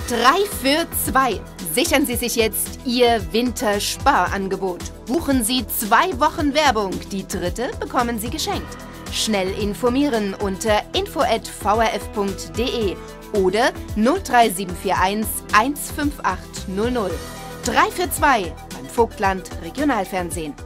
3 für 2. Sichern Sie sich jetzt Ihr Wintersparangebot. Buchen Sie 2 Wochen Werbung. Die 3. bekommen Sie geschenkt. Schnell informieren unter info@vrf.de oder 03741 15800. 3 für 2 beim Vogtland Regionalfernsehen.